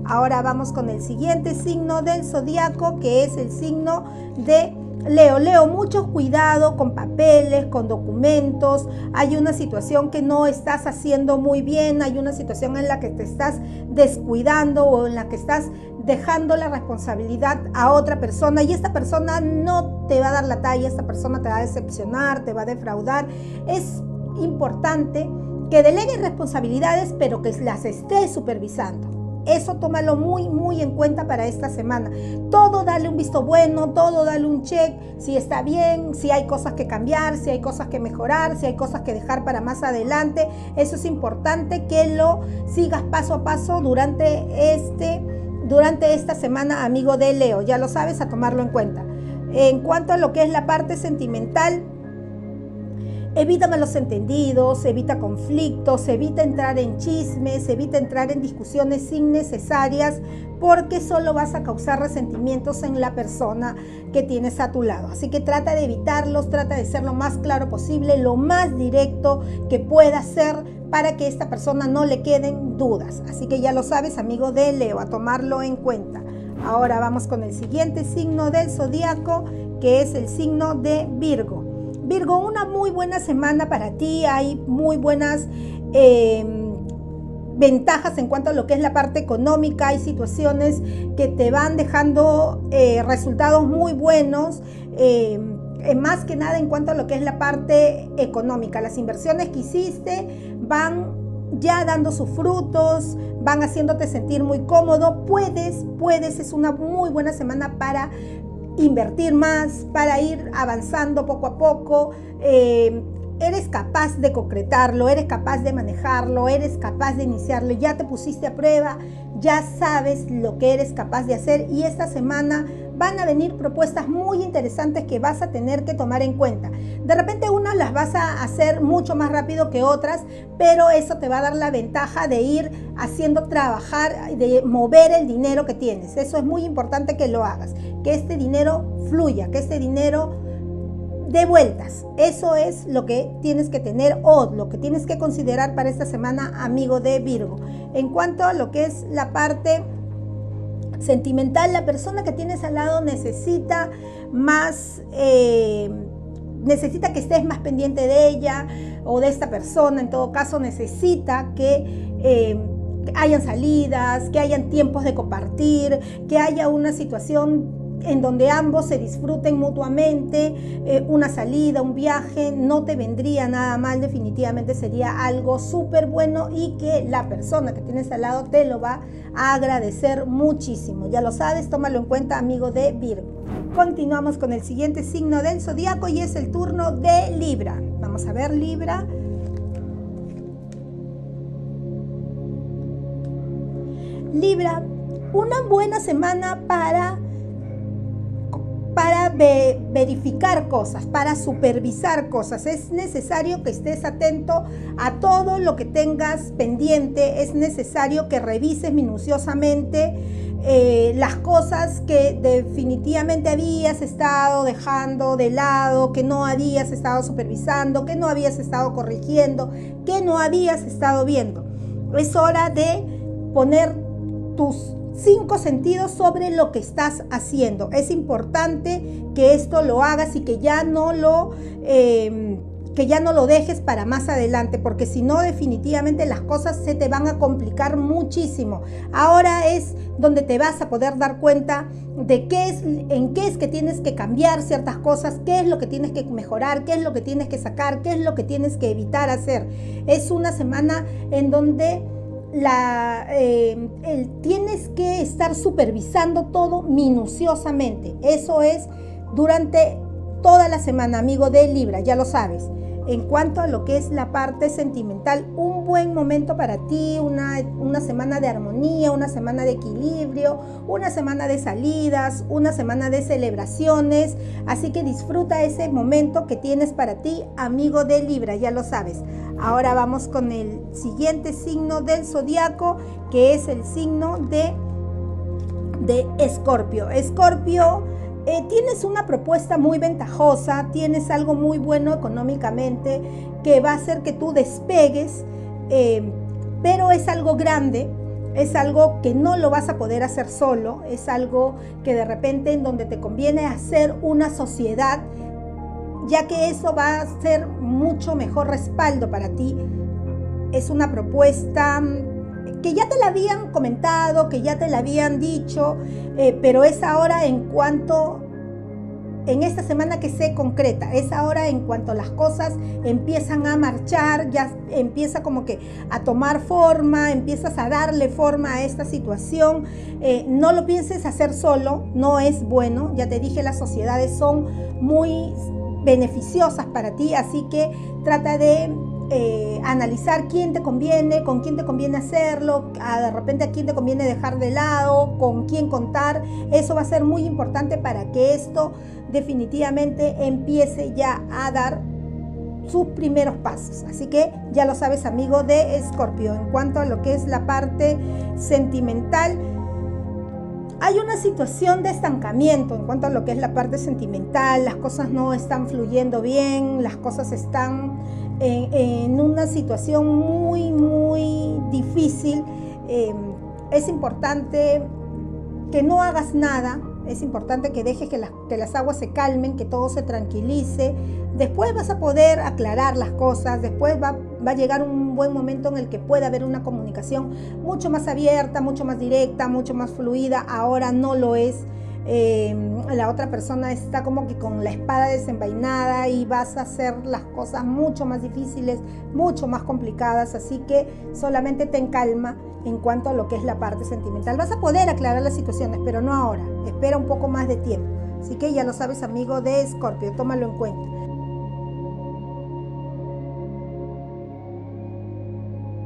Ahora vamos con el siguiente signo del zodiaco, que es el signo de Leo. Leo, mucho cuidado con papeles, con documentos. Hay una situación que no estás haciendo muy bien, hay una situación en la que te estás descuidando o en la que estás dejando la responsabilidad a otra persona, y esta persona no te va a dar la talla, esta persona te va a decepcionar, te va a defraudar. Es importante que delegues responsabilidades, pero que las estés supervisando. Eso tómalo muy en cuenta para esta semana. Todo dale un visto bueno, todo dale un check, si está bien, si hay cosas que cambiar, si hay cosas que mejorar, si hay cosas que dejar para más adelante. Eso es importante que lo sigas paso a paso durante esta semana, amigo de Leo. Ya lo sabes, a tomarlo en cuenta. En cuanto a lo que es la parte sentimental, evita malos entendidos, evita conflictos, evita entrar en chismes, evita entrar en discusiones innecesarias, porque solo vas a causar resentimientos en la persona que tienes a tu lado. Así que trata de evitarlos, trata de ser lo más claro posible, lo más directo que puedas ser, para que a esta persona no le queden dudas. Así que ya lo sabes, amigo de Leo, a tomarlo en cuenta. Ahora vamos con el siguiente signo del zodiaco, que es el signo de Virgo. Virgo, una muy buena semana para ti. Hay muy buenas ventajas en cuanto a lo que es la parte económica. Hay situaciones que te van dejando resultados muy buenos, más que nada en cuanto a lo que es la parte económica. Las inversiones que hiciste van ya dando sus frutos, van haciéndote sentir muy cómodo. Puedes, es una muy buena semana para invertir más, para ir avanzando poco a poco. Eres capaz de concretarlo, eres capaz de manejarlo, eres capaz de iniciarlo. Ya te pusiste a prueba, ya sabes lo que eres capaz de hacer, y esta semana van a venir propuestas muy interesantes que vas a tener que tomar en cuenta. De repente unas las vas a hacer mucho más rápido que otras, pero eso te va a dar la ventaja de ir haciendo trabajar, de mover el dinero que tienes. Eso es muy importante que lo hagas, que este dinero fluya, que este dinero dé vueltas. Eso es lo que tienes que tener, o lo que tienes que considerar para esta semana, amigo de Virgo. En cuanto a lo que es la parte sentimental, la persona que tienes al lado necesita más, necesita que estés más pendiente de ella o de esta persona. En todo caso, necesita que hayan salidas, que hayan tiempos de compartir, que haya una situación en donde ambos se disfruten mutuamente. Una salida, un viaje, no te vendría nada mal, definitivamente sería algo súper bueno, y que la persona que tienes al lado te lo va a agradecer muchísimo. Ya lo sabes, tómalo en cuenta, amigo de Virgo. Continuamos con el siguiente signo del zodiaco, y es el turno de Libra. Vamos a ver, Libra. Libra, una buena semana para verificar cosas, para supervisar cosas. Es necesario que estés atento a todo lo que tengas pendiente. Es necesario que revises minuciosamente las cosas que definitivamente habías estado dejando de lado, que no habías estado supervisando, que no habías estado corrigiendo, que no habías estado viendo. Es hora de poner tus 5 sentidos sobre lo que estás haciendo. Es importante que esto lo hagas y que ya no lo dejes para más adelante, porque si no, definitivamente las cosas se te van a complicar muchísimo. Ahora es donde te vas a poder dar cuenta de en qué es que tienes que cambiar ciertas cosas, qué es lo que tienes que mejorar, qué es lo que tienes que sacar, qué es lo que tienes que evitar hacer. Es una semana en donde tienes que estar supervisando todo minuciosamente. Eso es durante toda la semana, amigo de Libra, ya lo sabes. En cuanto a lo que es la parte sentimental, un buen momento para ti, una semana de armonía, una semana de equilibrio, una semana de salidas, una semana de celebraciones. Así que disfruta ese momento que tienes para ti, amigo de Libra, ya lo sabes. Ahora vamos con el siguiente signo del zodiaco, que es el signo de Escorpio. Escorpio, tienes una propuesta muy ventajosa, tienes algo muy bueno económicamente que va a hacer que tú despegues, pero es algo grande. es algo que no lo vas a poder hacer solo, es algo que de repente en donde te conviene hacer una sociedad, ya que eso va a ser mucho mejor respaldo para ti. Es una propuesta que ya te la habían comentado, que ya te la habían dicho, pero es ahora en esta semana que se concreta, es ahora en cuanto las cosas empiezan a marchar, ya empieza como que a tomar forma, empiezas a darle forma a esta situación. No lo pienses hacer solo, no es bueno, ya te dije, las sociedades son muy beneficiosas para ti, así que trata de analizar quién te conviene, con quién te conviene hacerlo, de repente a quién te conviene dejar de lado, con quién contar. Eso va a ser muy importante para que esto definitivamente empiece ya a dar sus primeros pasos. Así que ya lo sabes, amigo de Escorpio. En cuanto a lo que es la parte sentimental, hay una situación de estancamiento en cuanto a lo que es la parte sentimental. Las cosas no están fluyendo bien, las cosas están en una situación muy difícil. Es importante que no hagas nada, es importante que dejes que las aguas se calmen, que todo se tranquilice. Después vas a poder aclarar las cosas, después va a llegar un buen momento en el que pueda haber una comunicación mucho más abierta, mucho más directa, mucho más fluida. Ahora no lo es. La otra persona está como que con la espada desenvainada y vas a hacer las cosas mucho más difíciles, mucho más complicadas, así que solamente ten calma en cuanto a lo que es la parte sentimental. Vas a poder aclarar las situaciones, pero no ahora, espera un poco más de tiempo. Así que ya lo sabes, amigo de Escorpio, tómalo en cuenta.